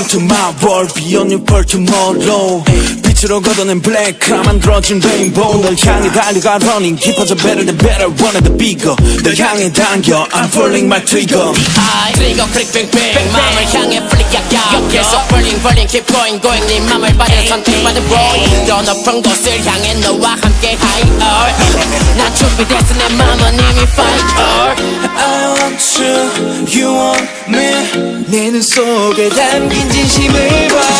to my world beyond your birth tomorrow 빛으로 걷어낸 black 만들어진 rainbow 널 향해 달려가 running 깊어져 better than better wanna the bigger 널 향해 당겨 I'm pulling my trigger I trigger click bang bang 맘을 향해 flick 약약 계속 burning burning keep going going 네 맘을 받아 선택받은 boy 더 높은 곳을 향해 너와 함께 higher 난 준비됐어 내 맘은 이미 fire I want you, you want me 내 눈 속에 담긴 진심을 봐